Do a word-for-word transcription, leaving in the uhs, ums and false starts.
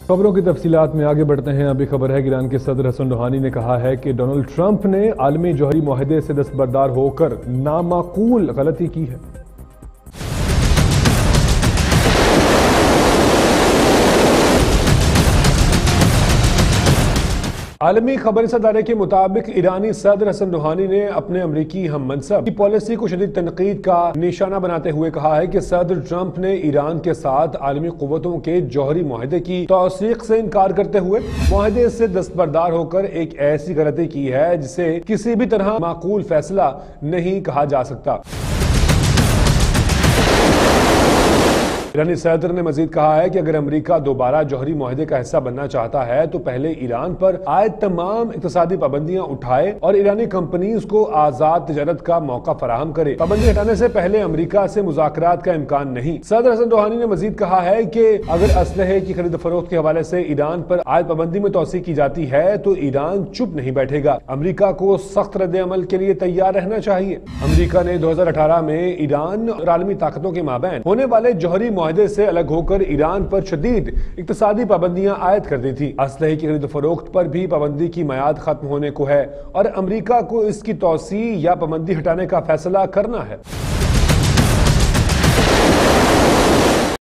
खबरों की तफसीलात में आगे बढ़ते हैं। अभी खबर है कि ईरान के सदर हसन रूहानी ने कहा है कि डोनाल्ड ट्रंप ने आलमी जौहरी मुआहदे से दस्तबरदार होकर नामाकूल गलती की है। आलमी खबर इदारे के मुताबिक ईरानी सदर हसन रूहानी ने अपने अमरीकी हम मनसब की पॉलिसी को शदीद तनकीद का निशाना बनाते हुए कहा है कि सदर ट्रंप ने ईरान के साथ आलमी कुव्वतों के जौहरी मुआहदे की तौसीक से इनकार करते हुए मुआहदे से दस्तबरदार होकर एक ऐसी गलती की है जिसे किसी भी तरह माकूल फैसला नहीं कहा जा सकता। ईरानी सदर ने मजीद कहा है कि अगर अमेरिका दोबारा जौहरी मुआहदे का हिस्सा बनना चाहता है तो पहले ईरान पर आए तमाम इक्तसादी पाबंदियां उठाए और ईरानी कंपनीज को आजाद तिजारत का मौका फराहम करे। पाबंदी हटाने से पहले अमेरिका से मुज़ाकरात का इम्कान नहीं। सदर हसन रूहानी ने मजीद कहा है कि अगर असलहे की खरीद फरोख्त के हवाले से ईरान पर आयद पाबंदी में तोसी की जाती है तो ईरान चुप नहीं बैठेगा। अमेरिका को सख्त रद्द अमल के लिए तैयार रहना चाहिए। अमेरिका ने दो हजार अठारह में ईरान और आलमी ताकतों के माबैन होने वाले जौहरी मुआहदे से अलग होकर ईरान पर शदीद इक्तसादी पाबंदियां आयद कर दी थी। असलहे की खरीद फरोख्त पर भी पाबंदी की मियाद खत्म होने को है और अमेरिका को इसकी तौसी या पाबंदी हटाने का फैसला करना है।